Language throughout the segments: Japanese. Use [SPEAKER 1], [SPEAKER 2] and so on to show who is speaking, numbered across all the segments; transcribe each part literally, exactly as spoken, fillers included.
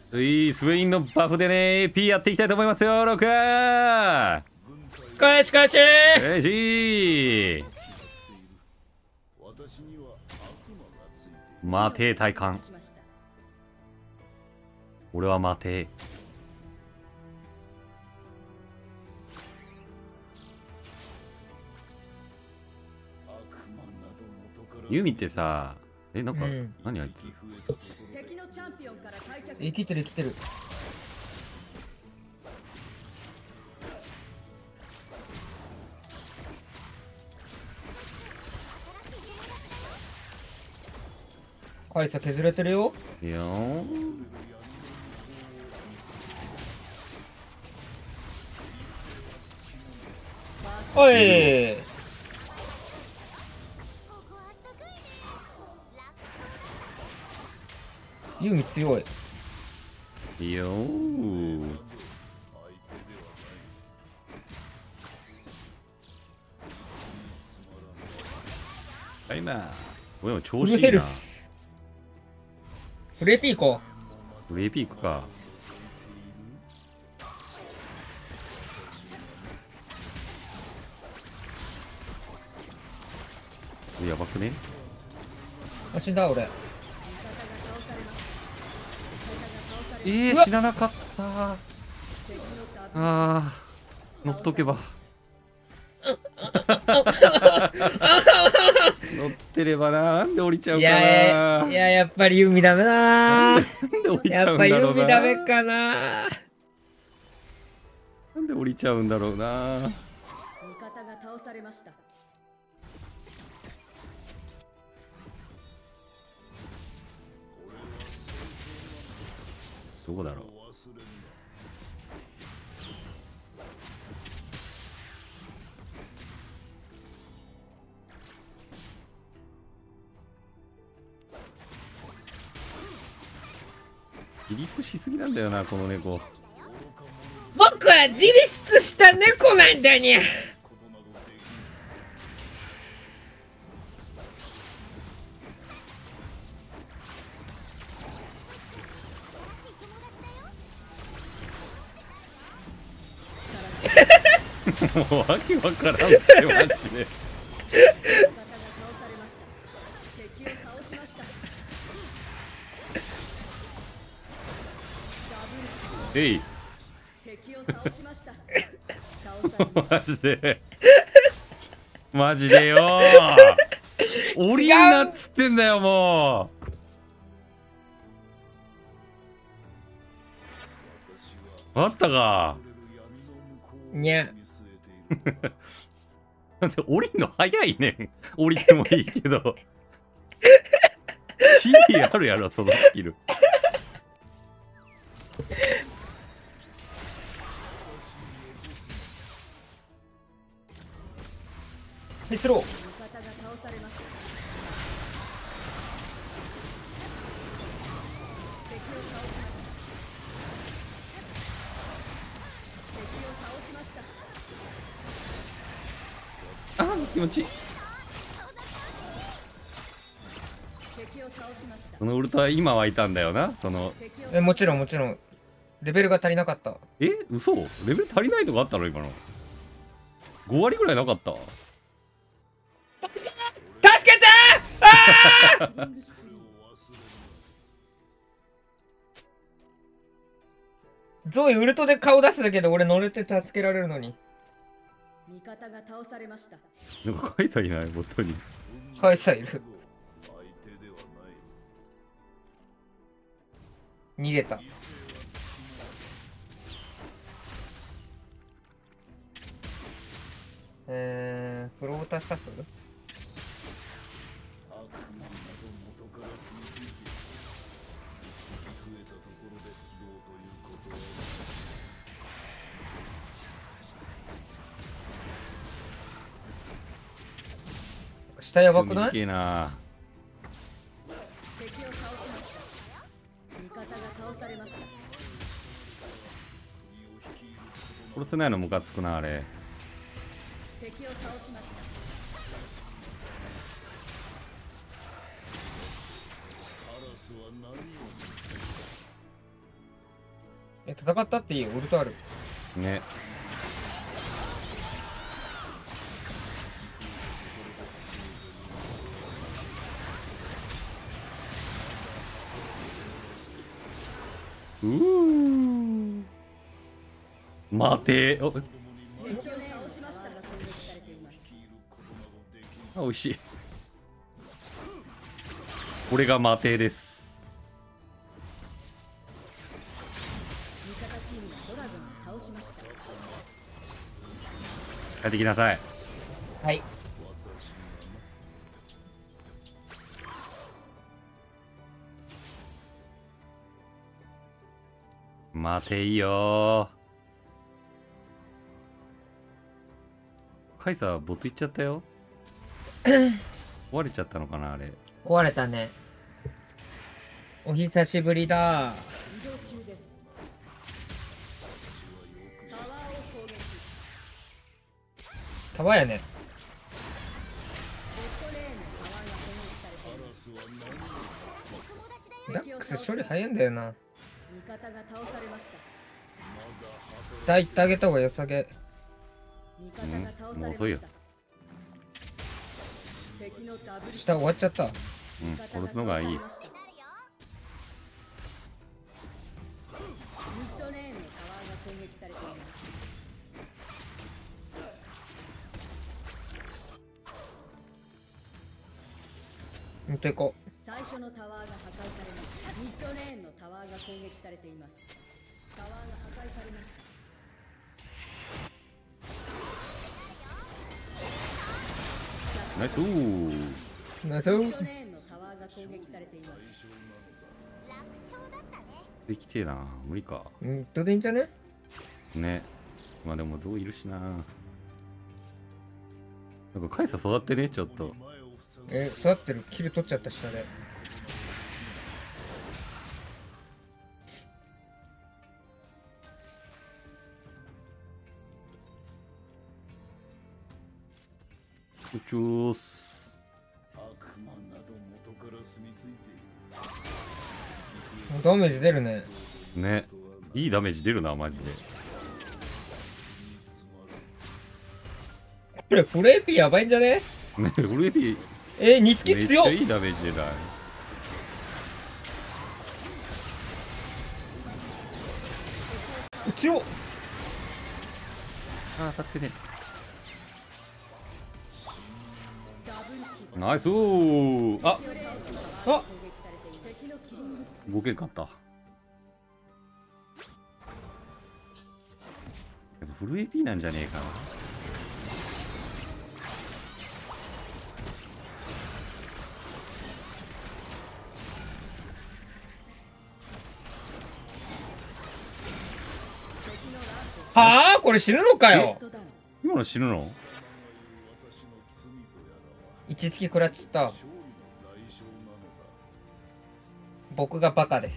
[SPEAKER 1] うい、スウェインのバフでね P やっていきたいと思いますよ。ろく
[SPEAKER 2] 返し返し
[SPEAKER 1] えいし待て体感。俺は待て。ユミってさ、え、なんか、うん、何あいつ
[SPEAKER 2] 生きてる生きてる。カイサ削れてるよ。
[SPEAKER 1] いやー
[SPEAKER 2] おい、ユミ強い。
[SPEAKER 1] いいよー。はい、今俺も調子いいな。
[SPEAKER 2] フルヘルス。フレピーコ。
[SPEAKER 1] フレピークか。やばくね。
[SPEAKER 2] あ、死んだ俺。
[SPEAKER 1] えー、死ななかった。ああ、乗っとけば。乗ってればな。なんで降りちゃうかな。い
[SPEAKER 2] やいや、やっぱりユミダメだな。
[SPEAKER 1] なんで降りちゃうんだろうな。
[SPEAKER 2] やっぱユミダメかな。
[SPEAKER 1] なんで降りちゃうんだろうな。
[SPEAKER 3] 味方が倒されました。
[SPEAKER 1] どこだろう。自立しすぎなんだよな、この猫。
[SPEAKER 2] 僕は自立した猫なんだにゃ。
[SPEAKER 1] もうわけわからんってマジで。えい。マジで。マジでよー。降りんなっつってんだよもう。あったか。
[SPEAKER 2] にゃ。
[SPEAKER 1] なんで降りんの早いねん。降りてもいいけど。シーあるやろそのスキル。
[SPEAKER 2] ミスロー。
[SPEAKER 1] あー気持ちいい。そのウルトラ今湧いたんだよな。その
[SPEAKER 2] え、もちろんもちろんレベルが足りなかった。
[SPEAKER 1] え嘘レベル足りないとかあったの今の。ご割ぐらいなかった。
[SPEAKER 2] 助けてー。あーゾイウルトで顔出すだけで俺乗れて助けられるのに。
[SPEAKER 3] 味方が倒されました。
[SPEAKER 1] なんか書いてありないボットに。
[SPEAKER 2] カイサいる。逃げた。えー、フロータースタッフ。下やばくない？
[SPEAKER 1] いいな。
[SPEAKER 3] 敵を倒しました。味方が倒されました。
[SPEAKER 1] 殺せないのムカつくなあれ。
[SPEAKER 3] 敵を倒しました。
[SPEAKER 2] え、戦ったっていいよ、ウルトある。
[SPEAKER 1] ね。うー待て。お、
[SPEAKER 3] 敵を倒しましたが攻撃されています。
[SPEAKER 1] あ、美味しい。これが待てです。
[SPEAKER 3] 味方チームがドラゴンを倒しました。
[SPEAKER 1] 帰ってきなさい。
[SPEAKER 2] はい。
[SPEAKER 1] 待ていよー。カイサーボットいっちゃったよ。壊れちゃったのかなあれ。
[SPEAKER 2] 壊れたね。お久しぶりだ。
[SPEAKER 3] 移動中です。タワーを攻撃。
[SPEAKER 2] タワーやね。
[SPEAKER 3] ボットレーンのタワーが攻撃されています。
[SPEAKER 2] ダックス処理早いんだよな。
[SPEAKER 3] 味方が倒されました。
[SPEAKER 2] 抱いてあげた方が良さげ。
[SPEAKER 3] 味方が倒されま
[SPEAKER 1] うんもう遅いよ
[SPEAKER 3] した。敵のダブル
[SPEAKER 2] 下終わっちゃった。
[SPEAKER 1] うん、殺すのがいい。
[SPEAKER 3] ミッドレーンのタワーが攻撃されています。
[SPEAKER 2] 見てこ。
[SPEAKER 3] 最初のタワーが破壊されました。ミッドレーンのタワーが攻撃されています。タワーが破壊されました。
[SPEAKER 1] ナイスー。
[SPEAKER 2] ナイス。
[SPEAKER 3] ミッドレーンのタワーが攻撃されています。
[SPEAKER 1] できてえな。無理か。
[SPEAKER 2] うんとでいいんじゃね。
[SPEAKER 1] ね。まあでもゾウいるしな。なんかカイサ育ってねちょっと。
[SPEAKER 2] え、育ってる。キル取っちゃった下で。
[SPEAKER 1] 宇宙っす。
[SPEAKER 2] ダメージ出るね。
[SPEAKER 1] ね。いいダメージ出るなマジで。
[SPEAKER 2] これフルエーピーやばいんじゃね。
[SPEAKER 1] ね、フルエピ
[SPEAKER 2] えー、ニスキ
[SPEAKER 1] めっち
[SPEAKER 2] 強っ。
[SPEAKER 1] ゃいいダメージ出ない。
[SPEAKER 2] 強っ。
[SPEAKER 1] あー当たってね。
[SPEAKER 3] ダブルキル。
[SPEAKER 1] ナイスー。あ、
[SPEAKER 2] あ、
[SPEAKER 3] 攻撃されています。敵のキル。
[SPEAKER 1] 動けんかった。やっぱフルエピなんじゃねえかな。
[SPEAKER 2] はあ、これ死ぬのかよ。
[SPEAKER 3] ドダウン。
[SPEAKER 1] 今の死ぬの？
[SPEAKER 2] 一突き食らっちゃった。僕がバカです。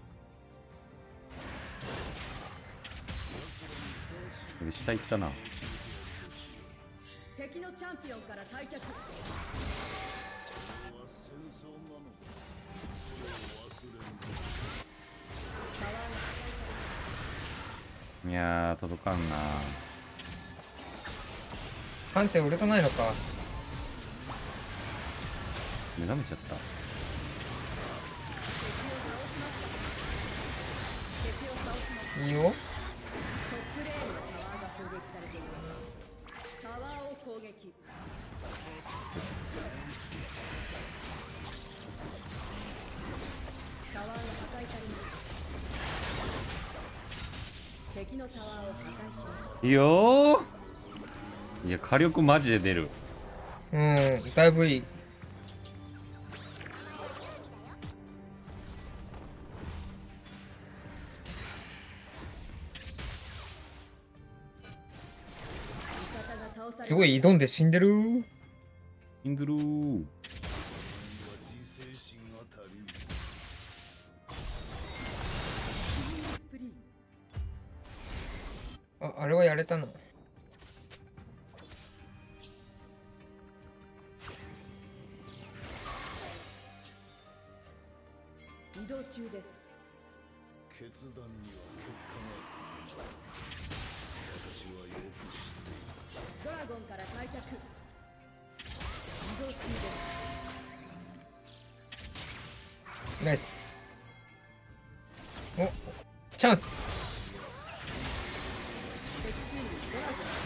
[SPEAKER 1] 下行ったな。
[SPEAKER 3] 敵のチャンピオンから退却。
[SPEAKER 1] いやー届かんな。
[SPEAKER 2] 判定売れとないのか。
[SPEAKER 1] 目覚めちゃった。
[SPEAKER 2] いいよ。
[SPEAKER 3] トップレーンのタワーが攻撃されています。タワーを攻撃。タワーが破壊されます。敵のタワーを破壊しました。
[SPEAKER 1] いいよー。いや火力マジで出る。
[SPEAKER 2] うん、だいぶいい。すごい挑んで死んでる。
[SPEAKER 1] インズルー。
[SPEAKER 2] あ、あれはやれたな。
[SPEAKER 3] 移動中です。
[SPEAKER 4] 決断には結果が私はよく知っている。
[SPEAKER 3] ドラゴンから開拓。自動スピード。
[SPEAKER 2] ナイス。お、チャンス。
[SPEAKER 3] 敵チームドラゴン。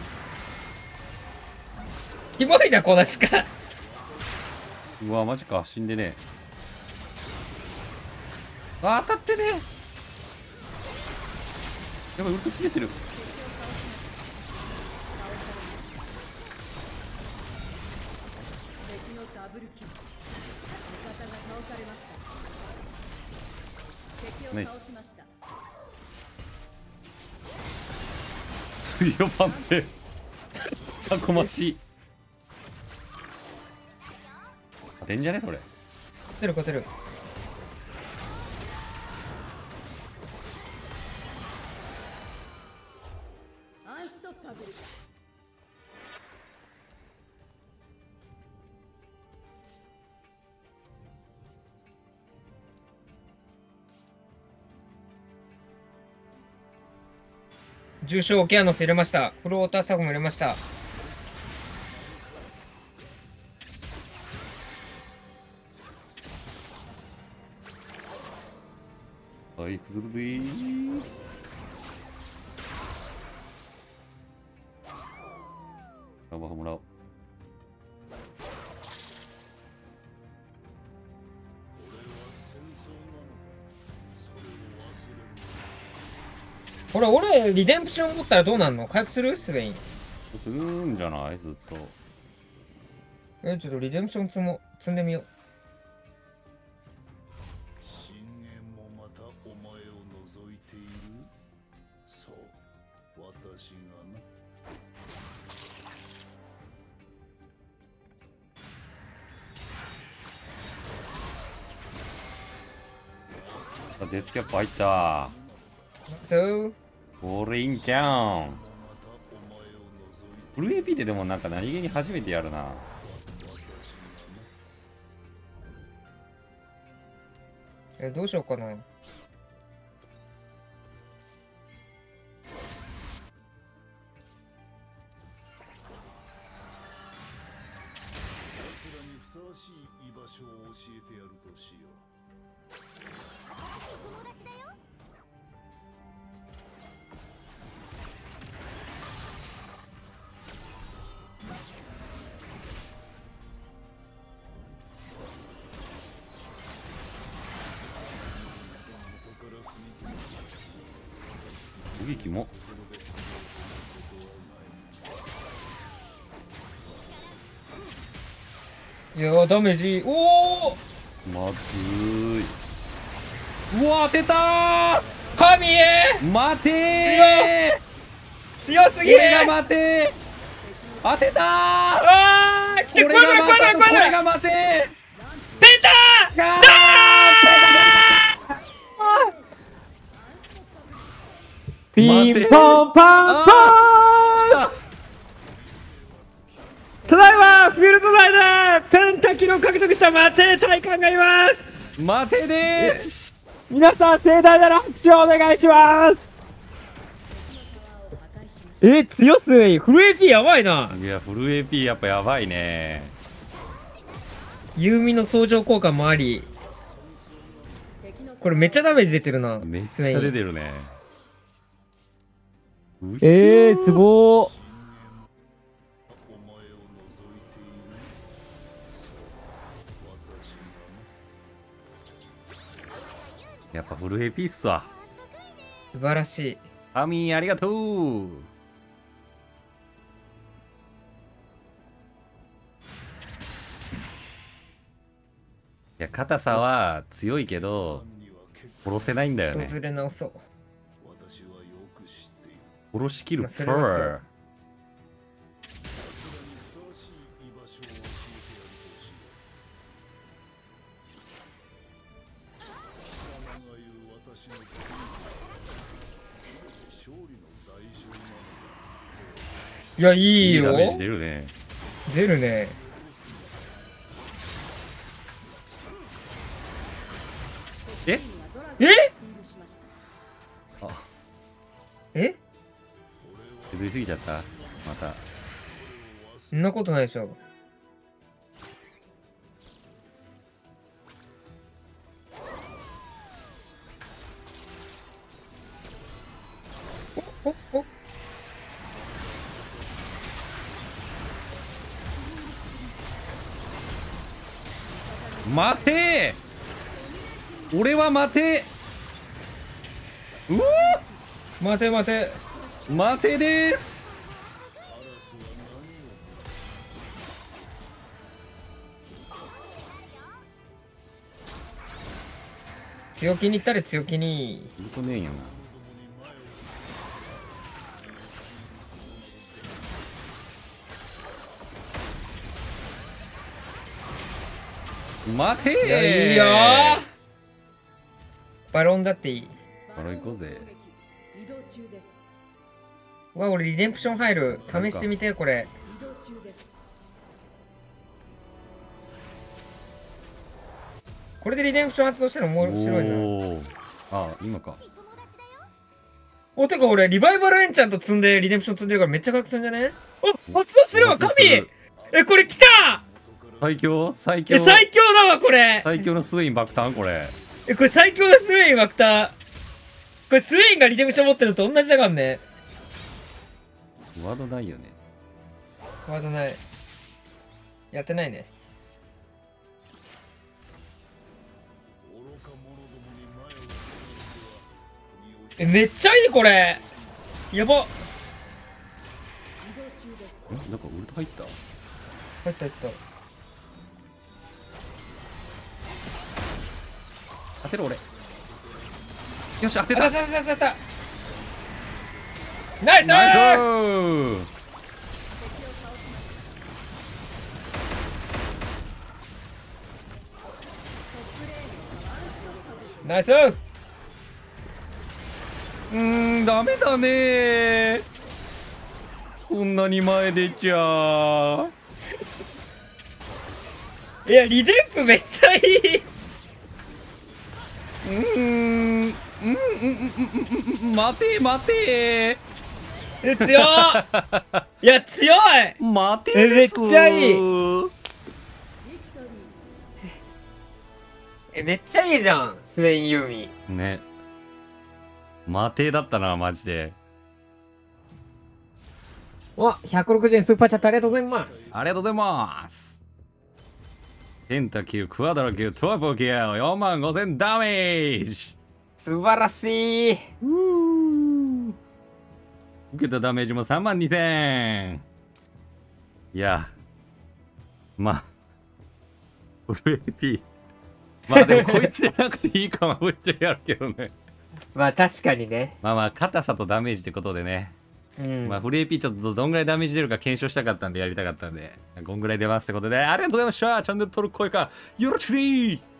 [SPEAKER 2] キモいなこの鹿。
[SPEAKER 1] うわマジか、死んでねえ。あ、当たってねえ。やばい、ウルト切れてる。
[SPEAKER 3] 敵のダブルキル。味方が倒されました。敵を倒しました。
[SPEAKER 1] 強パンってたこましい。勝てんじゃねそれ。
[SPEAKER 2] 勝てる勝てる。
[SPEAKER 3] アンストッパブル。
[SPEAKER 2] 重傷オケアノス入れました。フルウォータースタッフも入れました。
[SPEAKER 1] はい崩るでー。ラバーもらおう。
[SPEAKER 2] ほら、俺、リデンプション持ったらどうなんの？回復するスベイン。
[SPEAKER 1] するんじゃないずっと。
[SPEAKER 2] え、ちょっとリデンプション積も、積んでみよう。
[SPEAKER 4] 深淵もまたお前を覗いている。そう、私がな。
[SPEAKER 1] あ、デスキャップ入った。
[SPEAKER 2] そう
[SPEAKER 1] これいいんじゃん。フル エーピー ってでもなんか何気に初めてやるな。
[SPEAKER 2] え、どうしようかな。
[SPEAKER 4] 奴らにふさわしい居場所を教えてやるとしよう。
[SPEAKER 1] 攻撃も
[SPEAKER 2] いやー、ダメージ。おお
[SPEAKER 1] まずーい。うわ当てたー。
[SPEAKER 2] 神へ
[SPEAKER 1] 待てー。
[SPEAKER 2] 強すぎる。
[SPEAKER 1] これが待てー。当てたー。
[SPEAKER 2] あー来て、
[SPEAKER 1] こ
[SPEAKER 2] これこれこれこれこ
[SPEAKER 1] これ
[SPEAKER 2] れ
[SPEAKER 1] が待てー。
[SPEAKER 2] 出たー
[SPEAKER 1] あ
[SPEAKER 2] ピンポンパンポ
[SPEAKER 1] あ
[SPEAKER 2] ーン。ただいまフィールド内でペンタキルを獲得したマテ体感がいます。
[SPEAKER 1] 待てでーす。
[SPEAKER 2] 皆さん盛大なる拍手をお願いします。え、強すぎ。フル エーピー やばいな。
[SPEAKER 1] いやフル エーピー やっぱやばいね。
[SPEAKER 2] ユーミの相乗効果もあり、これめっちゃダメージ出てるな。
[SPEAKER 1] めっちゃ出てるね。
[SPEAKER 2] えー、すごー。
[SPEAKER 1] やっぱフル エーピー っすわ。
[SPEAKER 2] 素晴らしい。
[SPEAKER 1] アミーありがとう。いや硬さは強いけど殺せないんだよね。
[SPEAKER 2] ずれ直そう。
[SPEAKER 4] 私はよく知っている。
[SPEAKER 1] 殺しきるプ
[SPEAKER 2] まあそれはそう
[SPEAKER 1] ー。
[SPEAKER 4] 奴らにふさわしい居場所を教えてやるとしよう。貴様が言う私の国に勝利の代償なのだ。
[SPEAKER 2] いや、いいよ。
[SPEAKER 1] いいダメージ出るね。
[SPEAKER 2] 出るね。
[SPEAKER 1] え
[SPEAKER 2] え
[SPEAKER 1] あ、
[SPEAKER 2] え
[SPEAKER 1] 削りすぎちゃった。また。
[SPEAKER 2] そんなことないでしょ。おおお
[SPEAKER 1] 待てー、俺は待てー、うわ
[SPEAKER 2] 待て待て。
[SPEAKER 1] ー、待てでーす。
[SPEAKER 2] 強気にいったれ強気に。
[SPEAKER 1] ほんとねえんやな。待てー。
[SPEAKER 2] いやいいよー。バロンだっていい。
[SPEAKER 1] バロン行こうぜ。
[SPEAKER 3] 移動中です。
[SPEAKER 2] うわ、俺リデンプション入る。試してみて、これ。
[SPEAKER 3] 移動中です。
[SPEAKER 2] これでリデンプション発動したら面白いな。
[SPEAKER 1] おー、あ、今か。
[SPEAKER 2] お、てか俺、リバイバルエンチャント積んでリデンプション積んでるからめっちゃ拡散じゃね？あ、発動するわ、神！え、これ来た！
[SPEAKER 1] 最強最強
[SPEAKER 2] え、最強だわ、これ！
[SPEAKER 1] 最強のスウェイン爆誕これ。
[SPEAKER 2] え、これ最強のスウェインワクター。これスウェインがリデンプション持ってるのと同じだからね。
[SPEAKER 1] ワードないよね。
[SPEAKER 2] ワードない。やってないね。え、めっちゃいいこれ。やば。
[SPEAKER 1] んなんかウルト入った
[SPEAKER 2] 入った入った。
[SPEAKER 1] 当てる俺。よし当てた。
[SPEAKER 2] 当たった当たった当たった。ナイス
[SPEAKER 1] ナイス
[SPEAKER 2] ー。
[SPEAKER 1] ー。
[SPEAKER 2] ナイスー。
[SPEAKER 1] うーん、ダメだねー。こんなに前出ちゃ
[SPEAKER 2] いや、リデンプめっちゃいい。
[SPEAKER 1] う。うーん、うん、うん、うん、うん、うん、待て、待て
[SPEAKER 2] え、強っ。いや、強い。
[SPEAKER 1] ー。待て
[SPEAKER 2] えめっちゃいい。
[SPEAKER 1] い。
[SPEAKER 2] え、めっちゃいいじゃん、スウェイン・ユーミン。
[SPEAKER 1] ね。待てだったな、マジで。
[SPEAKER 2] わ、ひゃくろくじゅうえんスーパーチャットありがとうございます。
[SPEAKER 1] ありがとうございます。ペンタキル、クワドラキル、トラポキル、よんまんごせんダメージ。
[SPEAKER 2] 素晴らしい。
[SPEAKER 1] 受けたダメージもさんまんにせん。いや、まあ、フル エーピー。まあでもこいつじゃなくていいかもぶっちゃけあるけどね。
[SPEAKER 2] まあ確かにね。
[SPEAKER 1] まあまあ、硬さとダメージってことでね。
[SPEAKER 2] うん。
[SPEAKER 1] まあ、フル エーピー ちょっとどんぐらいダメージ出るか検証したかったんでやりたかったんで、こんぐらい出ますってことで、ありがとうございました。チャンネル登録、高評価、よろしくねー。